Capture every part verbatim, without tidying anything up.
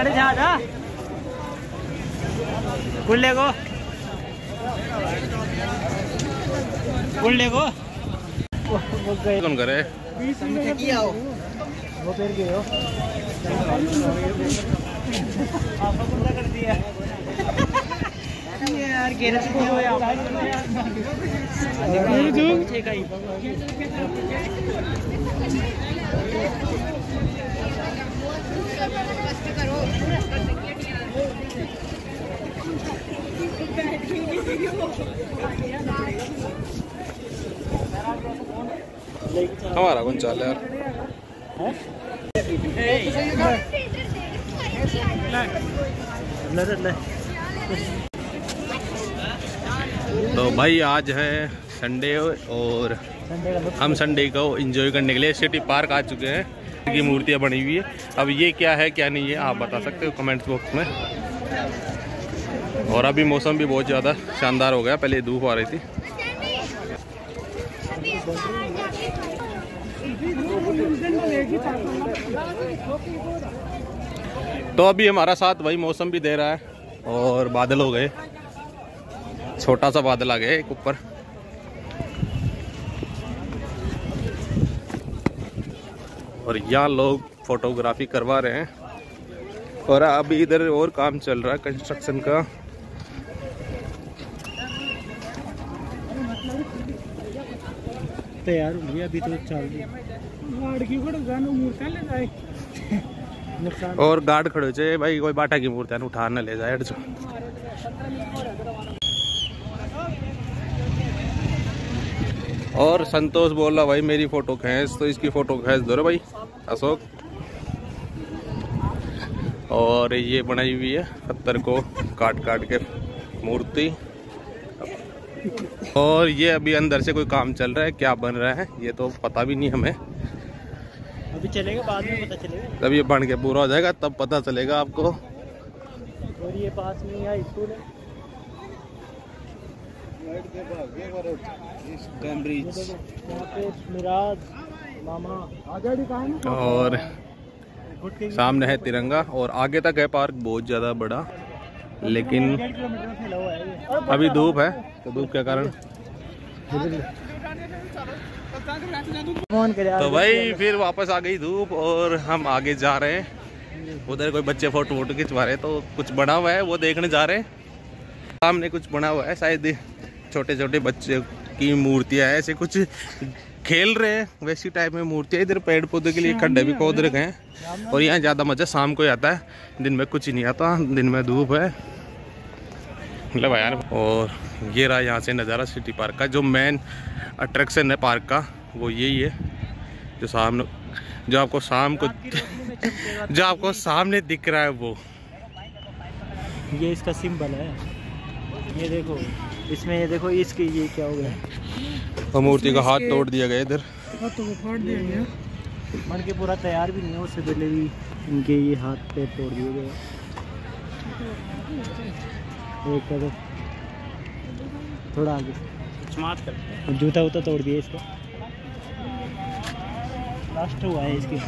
अरे जा जा गुल्ले को गुल्ले को वो गए कौन करे वो पेड़ गए हो आपको गुल्ला कर दिया यार गेरस को हो यार ठीक है हमारा कौन चाल यार तो भाई आज है संडे और हम संडे को एंजॉय करने के लिए सिटी पार्क आ चुके हैं की मूर्तियाँ बनी हुई है। अब ये क्या है क्या नहीं है आप बता सकते हो कमेंट्स बॉक्स में। और अभी मौसम भी बहुत ज़्यादा शानदार हो गया, पहले धूप आ रही थी। तो अभी हमारा साथ भाई मौसम भी दे रहा है और बादल हो गए, छोटा सा बादल आ गया एक ऊपर। और यहाँ लोग फोटोग्राफी करवा रहे हैं और अभी इधर और काम चल रहा है कंस्ट्रक्शन का। तैयार हो गया अभी तो चल रही और गार्ड खड़े हो जाए भाई, कोई बाटा की मूर्ति उठा न ले जाए। और संतोष बोल रहा भाई मेरी फोटो खींच, तो इसकी फोटो खींच दो रे भाई अशोक। और ये बनाई हुई है पत्थर को काट काट के मूर्ति। और ये अभी अंदर से कोई काम चल रहा है, क्या बन रहा है ये तो पता भी नहीं हमें, अभी चलेगा बाद में पता चलेगा। तब ये बन के पूरा हो जाएगा तब पता चलेगा आपको। और ये पास में यहाँ स्कूल है और सामने है तिरंगा और आगे तक है पार्क बहुत ज़्यादा बड़ा, लेकिन अभी धूप है तो धूप के कारण। तो भाई फिर वापस आ गई धूप और हम आगे जा रहे हैं। उधर कोई बच्चे फोटो वोटो खिंचवा रहे, तो कुछ बना हुआ है वो देखने जा रहे हैं। सामने कुछ बना हुआ है, शायद छोटे छोटे बच्चे की मूर्तियां है, ऐसे कुछ खेल रहे हैं वैसी टाइप में मूर्तियां। इधर पेड़ पौधे के लिए खड्डे भी खोद रखे हैं और यहाँ ज़्यादा मज़ा शाम को आता है, दिन में कुछ नहीं आता, दिन में धूप है मतलब यार। और ये रहा यहाँ से नज़ारा सिटी पार्क का। जो मेन अट्रैक्शन है पार्क का वो यही है, जो सामने जो आपको शाम को जो आपको सामने दिख रहा है वो ये इसका सिंबल है। ये देखो इसमें, ये देखो इसकी ये क्या हो गया, और मूर्ति का हाथ तोड़ दिया गया इधर, तो वो फाड़ दिया गया, बन के पूरा तैयार भी नहीं है, उससे पहले भी इनके ये हाथ पे तोड़ दिए गए। एक कदम थोड़ा आगे जूता वूता तोड़ दिया इसका, लास्ट हुआ है इसकी।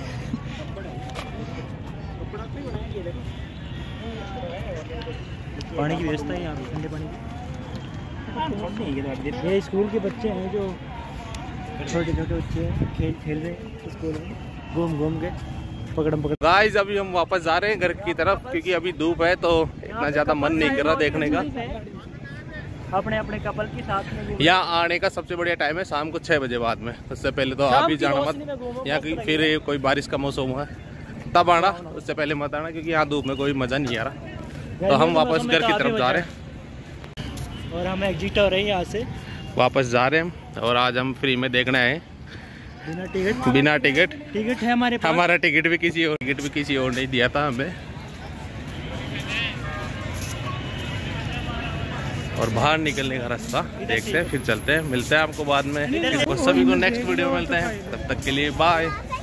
पानी की व्यवस्था है यहाँ पे, ठंडे पानी की। ये स्कूल के बच्चे हैं जो छोटे छोटे बच्चे हैं, खेल खेल रहे हैं स्कूल में, घूम घूम के पकड़म पकड़। गाइस अभी हम वापस जा रहे हैं घर की तरफ, क्योंकि अभी धूप है तो इतना ज़्यादा मन नहीं कर रहा देखने का। अपने अपने कपल के साथ में यहाँ आने का सबसे बढ़िया टाइम है शाम को छः बजे बाद में, उससे पहले तो आप ही जाना मत। यहाँ की फिर कोई बारिश का मौसम हुआ है तब आना, उससे पहले मत आना, क्योंकि यहाँ धूप में कोई मज़ा नहीं आ रहा। तो हम वापस घर की तरफ जा रहे हैं और हम एग्जिट हो रहे हैं यहाँ से, वापस जा रहे हैं। और आज हम फ्री में देखना है बिना टिकट बिना टिकट टिकट है हमारे पास। हमारा टिकट भी किसी और टिकट भी किसी और नहीं दिया था हमें। और बाहर निकलने का रास्ता देखते हैं, फिर चलते हैं, मिलते हैं आपको बाद में। सभी को नेक्स्ट वीडियो में मिलते हैं, तब तक के लिए बाय।